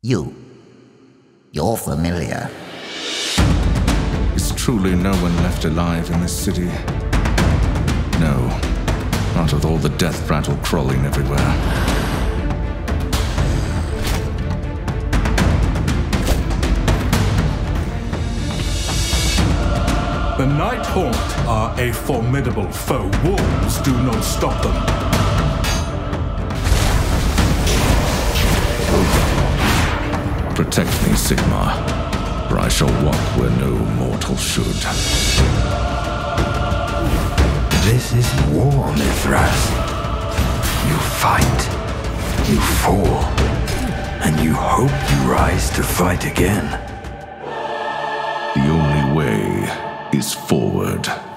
You're familiar. Is truly no one left alive in this city? No. Not with all the death rattle crawling everywhere. The Night Haunt are a formidable foe. Wolves do not stop them. Protect me, Sigmar, for I shall walk where no mortal should. This is war, Mithras. You fight, you fall, and you hope you rise to fight again. The only way is forward.